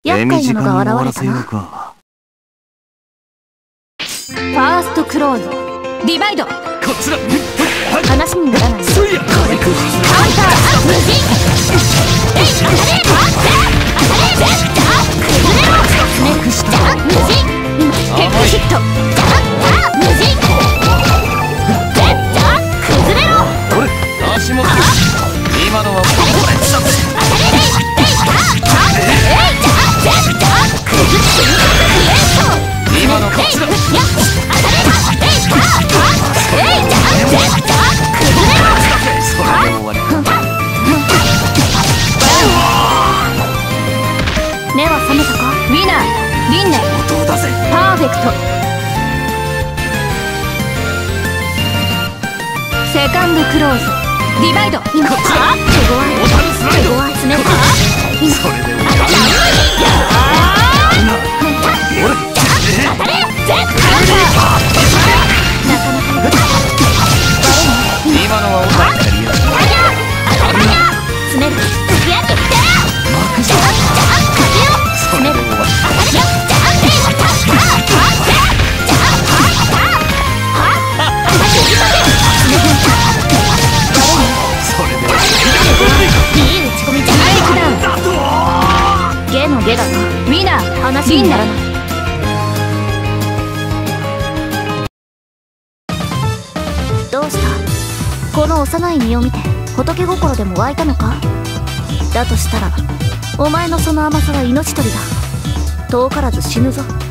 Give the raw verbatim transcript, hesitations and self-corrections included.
厄介なのが現れたな。ファーストクローズディバイド。こちら話にならない。カウンターアップ無人。えい当たれ当たれ当たれ絶対崩れろ。ネクスト無人。ヘッドヒット。ジャンター無人。絶対崩れろ。これ足元今のは当たれ当たれえいえいターターえいジャン絶対崩れる。今のこっちだ。目は覚めたか。ウィナーリンネパーフェクト。セカンドクローズディバイド。今は手強い手強い詰めた。今それでも当たれ絶対なかなか今のはお前から言う。詰める付き合ってきて負けじゃんじゃん風よ詰める当たりよじゃんえいたたたじゃんはははそれでいい打ち込みじゃないかな。ゲのゲだな。ウィナー話にならない。どうした。この幼い身を見て仏心でも湧いたのか。だとしたらお前のその甘さは命取りだ。遠からず死ぬぞ。